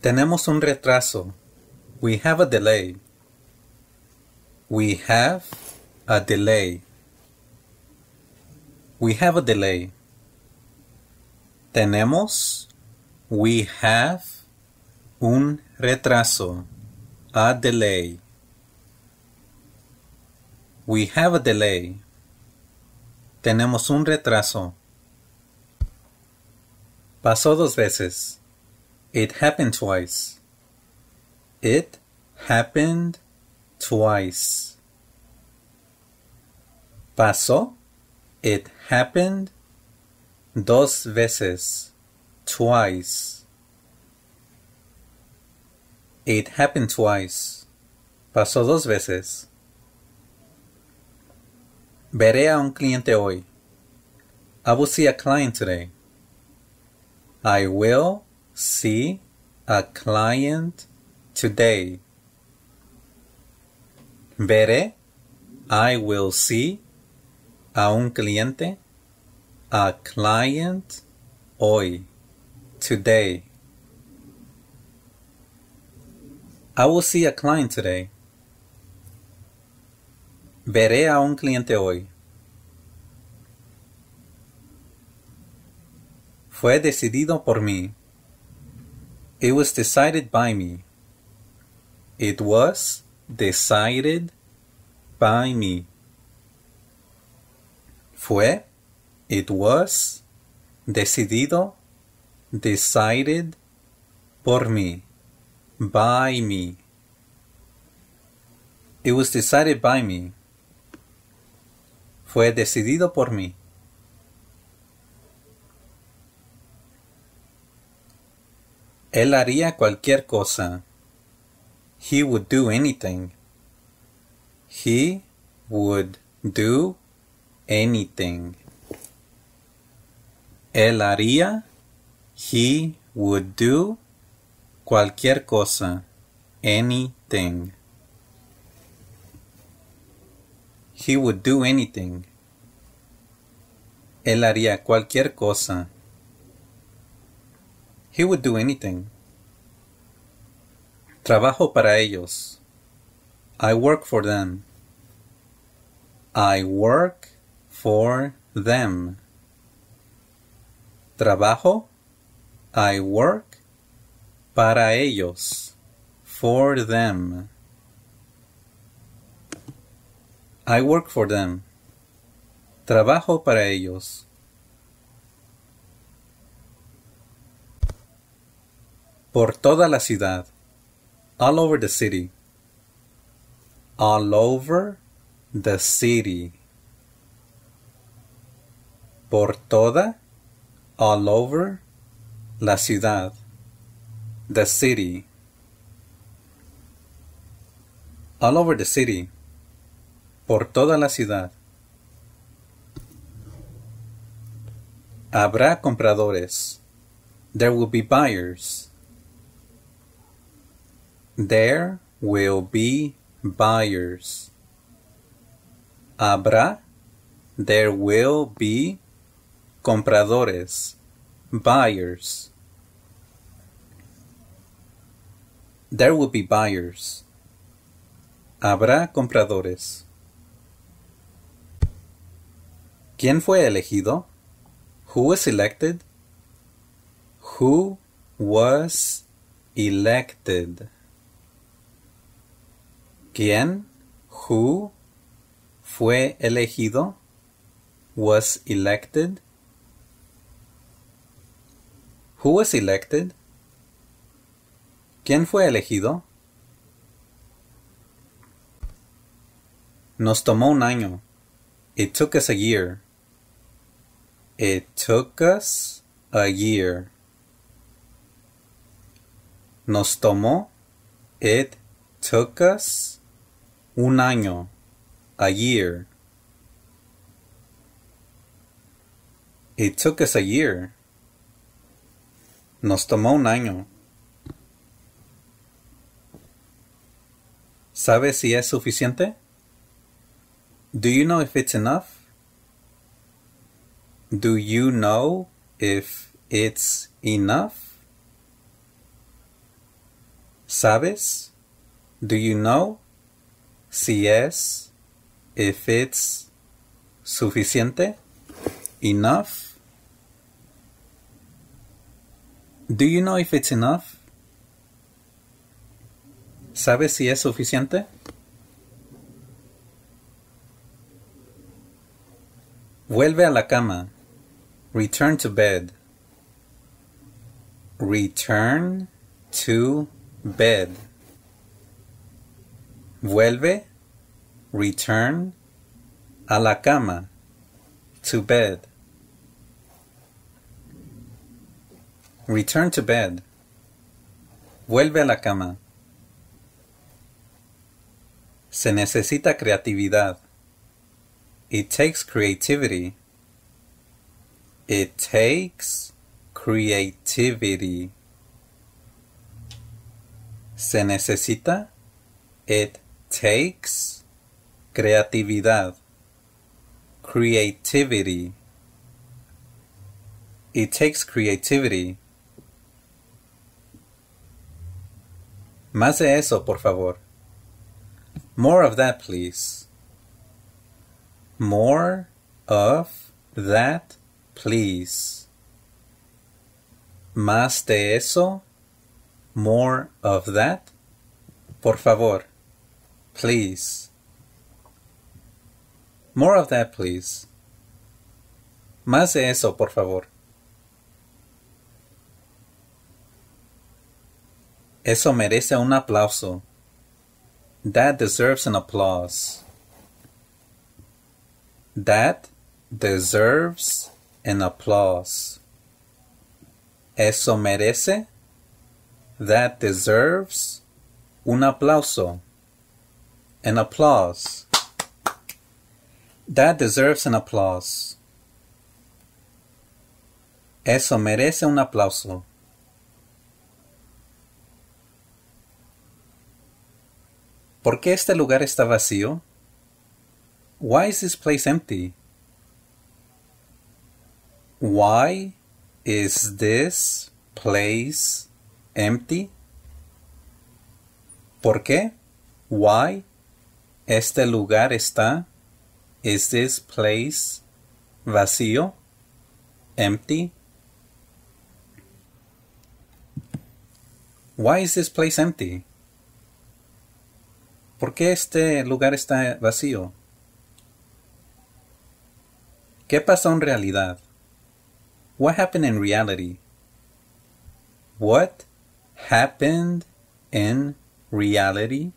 Tenemos un retraso. We have a delay. We have a delay. We have a delay. Tenemos. We have un retraso. A delay. We have a delay. Tenemos un retraso. Pasó 2 veces. It happened twice. It happened twice. Pasó. It happened 2 veces. Twice. It happened twice. Pasó 2 veces. Veré a un cliente hoy. I will see a client today. I will see a client today. Veré. I will see a un cliente. A client hoy. Today. I will see a client today. Veré a un cliente hoy. Fue decidido por mí. It was decided by me. It was decided by me. Fue. It was. Decidido. Decided. Por mí. By me. It was decided by me. Fue decidido por mí. Él haría cualquier cosa. He would do anything. He would do anything. Él haría. He would do cualquier cosa. Anything. He would do anything. Él haría cualquier cosa. He would do anything. Trabajo para ellos. I work for them. I work for them. Trabajo. I work para ellos. For them. I work for them. Trabajo para ellos. Por toda la ciudad. All over the city. All over the city. Por toda. All over. La ciudad. The city. All over the city. Por toda la ciudad. Habrá compradores. There will be buyers. There will be buyers. Habrá. There will be compradores. Buyers. There will be buyers. Habrá compradores. ¿Quién fue elegido? Who was elected? Who was elected? ¿Quién? Who fue elegido? Was elected? Who was elected? ¿Quién fue elegido? Nos tomó un año. It took us a year. It took us a year. Nos tomó. It took us un año. A year. It took us a year. Nos tomó un año. ¿Sabes si es suficiente? Do you know if it's enough? Do you know if it's enough? ¿Sabes? Do you know? Si es, if it's suficiente, enough. Do you know if it's enough? ¿Sabes si es suficiente? Vuelve a la cama. Return to bed. Return to bed. Vuelve, return, a la cama, to bed. Return to bed. Vuelve a la cama. Se necesita creatividad. It takes creativity. It takes creativity. Se necesita. It takes creatividad. Creativity. It takes creativity. Más de eso, por favor. More of that, please. More of that, please. Más de eso. More of that. Por favor. Please. More of that, please. Más de eso, por favor. Eso merece un aplauso. That deserves an applause. That deserves an applause. Eso merece. That deserves un aplauso. An applause. That deserves an applause. Eso merece un aplauso. ¿Por qué este lugar está vacío? Why is this place empty? Why is this place empty? ¿Por qué? Why? Este lugar está. Is this place vacío? Empty? Why is this place empty? ¿Por qué este lugar está vacío? ¿Qué pasó en realidad? What happened in reality? What happened in reality?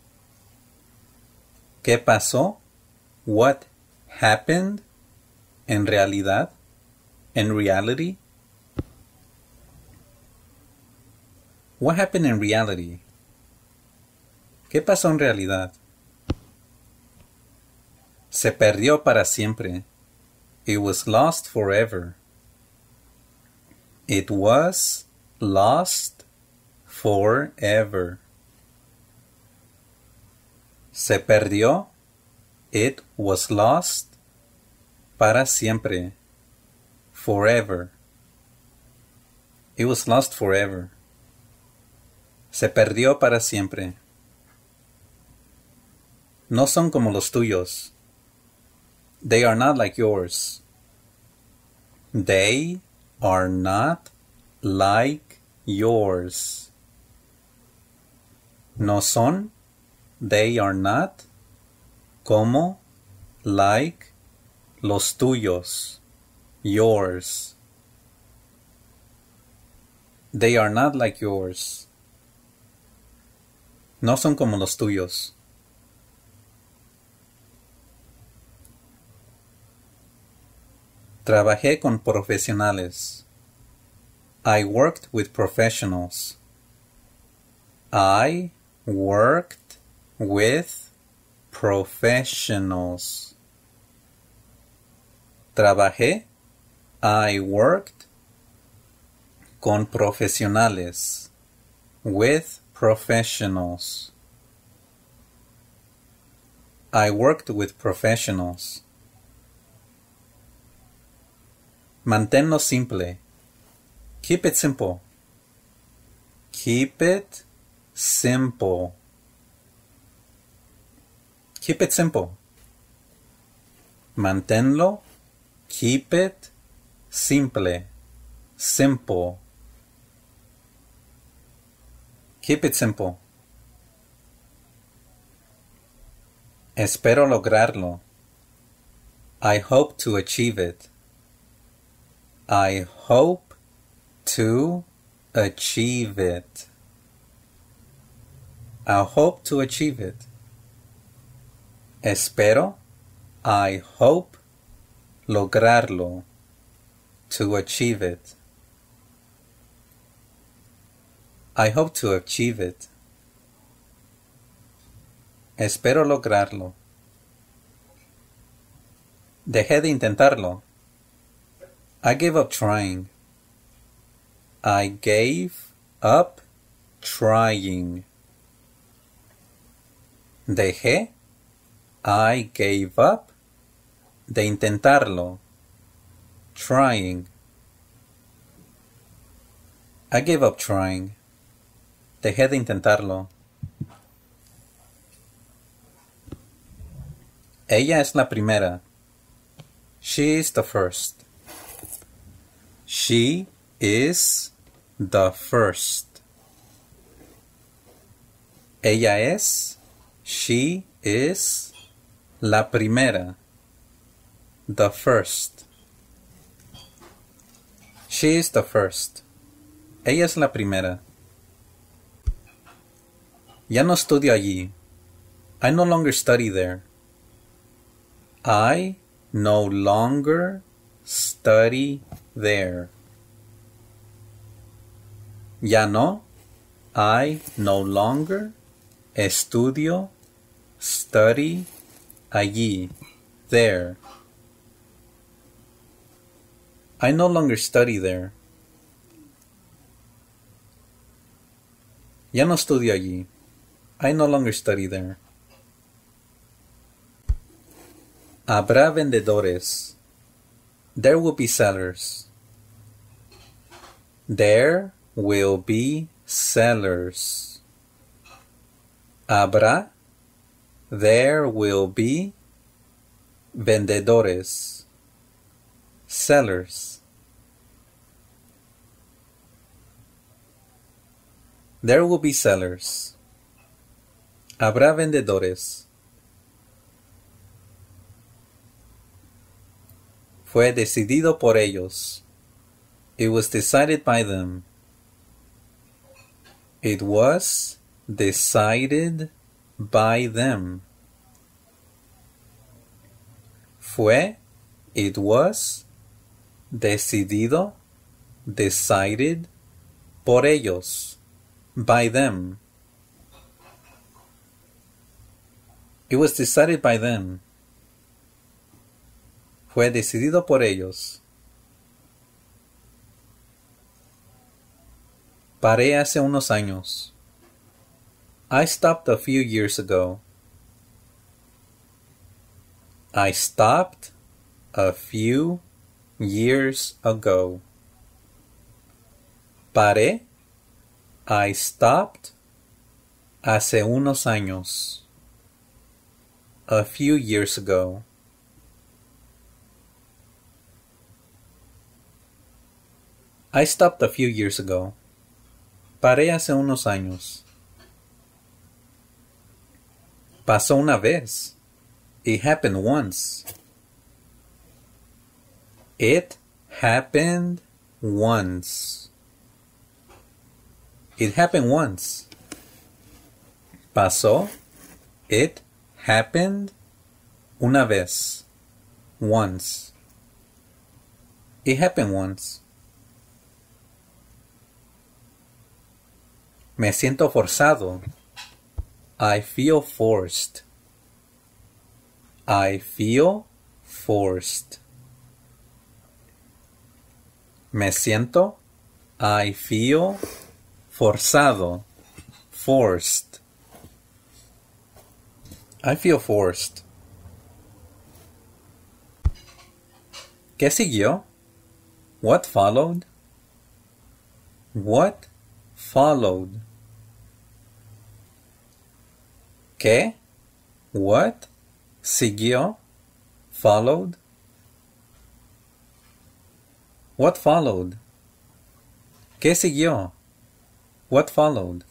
¿Qué pasó? What happened en realidad? In reality? What happened in reality? ¿Qué pasó en realidad? Se perdió para siempre. It was lost forever. It was lost forever. Se perdió. It was lost. Para siempre. Forever. It was lost forever. Se perdió para siempre. No son como los tuyos. They are not like yours. They are not like yours. No son. They are not. Como. Like. Los tuyos. Yours. They are not like yours. No son como los tuyos. Trabajé con profesionales. I worked with professionals. I worked with professionals. Trabajé. I worked con profesionales. With professionals. I worked with professionals. Manténlo simple. Keep it simple. Keep it simple. Keep it simple. Manténlo. Keep it simple. Simple. Keep it simple. Espero lograrlo. I hope to achieve it. I hope to achieve it. I hope to achieve it. Espero. I hope lograrlo. To achieve it. I hope to achieve it. Espero lograrlo. Dejé de intentarlo. I gave up trying. I gave up trying. Dejé. I gave up. De intentarlo. Trying. I gave up trying. Dejé de intentarlo. Ella es la primera. She is the first. She is the first. Ella es. She is la primera. The first. She is the first. Ella es la primera. Ya no estudio allí. I no longer study there. I no longer study there. Ya no. I no longer estudio, study, allí, there. I no longer study there. Ya no estudio allí. I no longer study there. Habrá vendedores. There will be sellers. There will be sellers. Habrá. There will be vendedores. Sellers. There will be sellers. Habrá vendedores. Fue decidido por ellos. It was decided by them. It was decided by them. Fue, it was, decidido, decided, por ellos, by them. It was decided by them. Fue decidido por ellos. Paré hace unos años. I stopped a few years ago. I stopped a few years ago. Paré. I stopped hace unos años. A few years ago. I stopped a few years ago. Paré hace unos años. Pasó una vez. It happened once. It happened once. It happened once. Pasó. It happened una vez. Once. It happened once. Me siento forzado. I feel forced. I feel forced. Me siento. I feel forzado. Forced. I feel forced. ¿Qué siguió? What followed? What followed? ¿Qué? What? Siguió? Followed? What followed? ¿Qué siguió? What followed?